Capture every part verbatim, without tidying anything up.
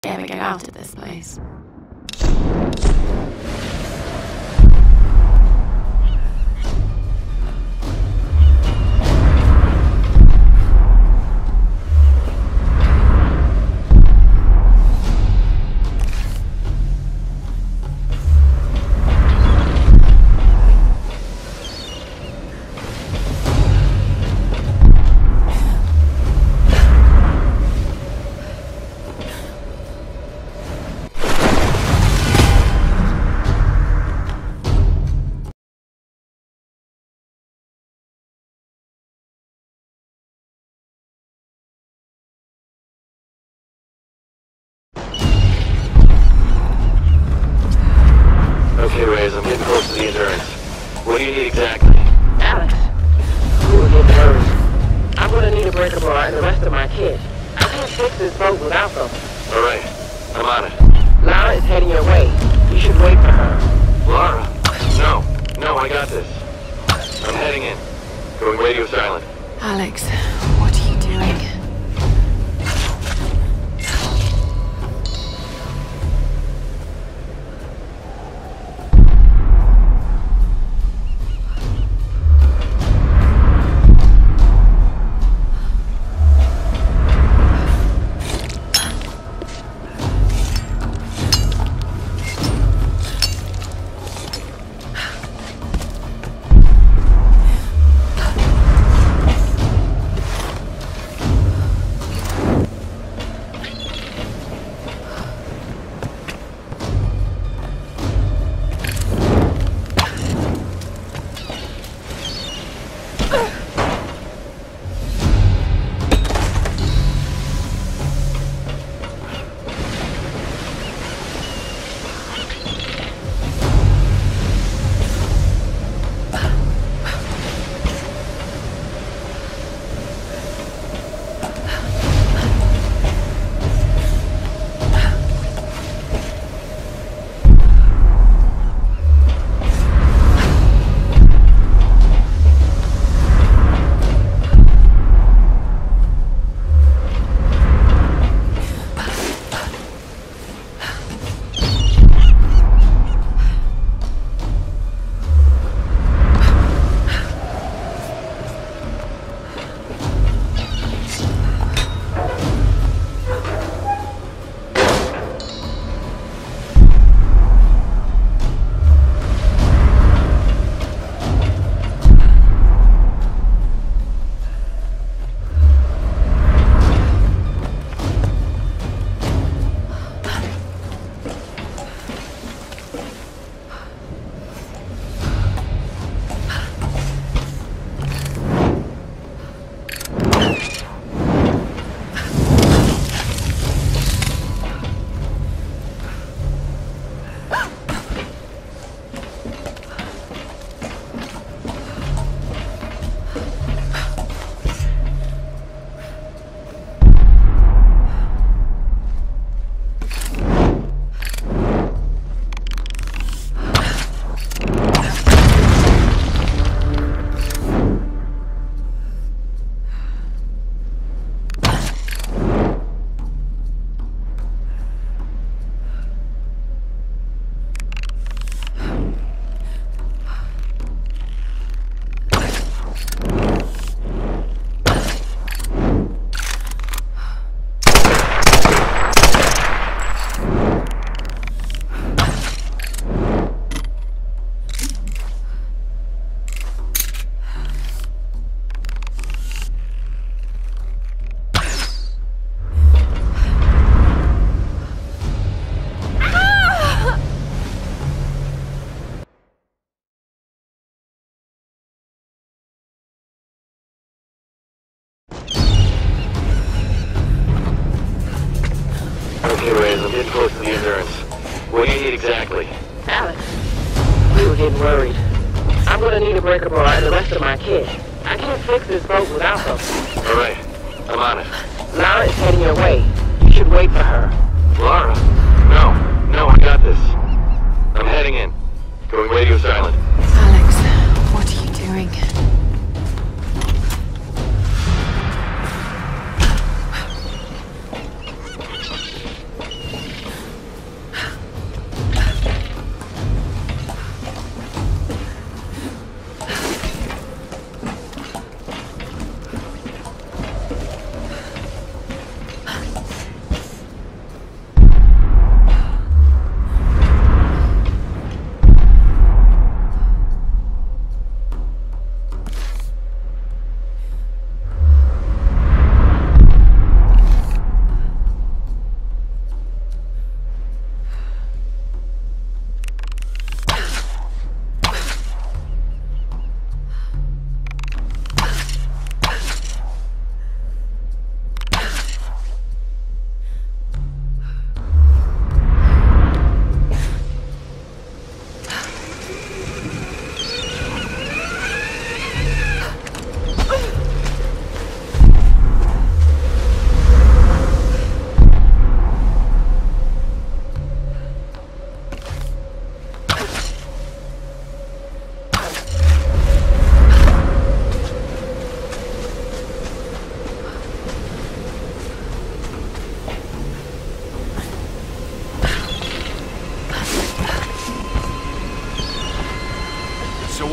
ever get out of this place. Okay, Reyes, I'm getting close to the Endurance. What do you need exactly? Alex, you were getting worried. I'm gonna need a breaker bar and the rest of my kit. I can't fix this boat without them. Alright, I'm on it. Lara is heading your way. You should wait for her. Lara? No, no, I got this. I'm heading in. Going radio silent. Alex, what are you doing? Okay, Reyes, I'm getting close to the Endurance. What do you need exactly? Alex, we were getting worried. I'm gonna need a breaker bar and the rest of my kit. I can't fix this boat without them. Alright, I'm on it. Lara is heading your way. You should wait for her. Lara? No, no, I got this. I'm heading in. Going radio silent. Alex, what are you doing?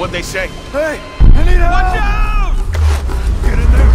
What'd they say? Hey! I need help! Watch out! Get in there!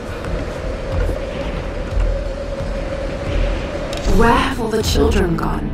Where have all the children gone?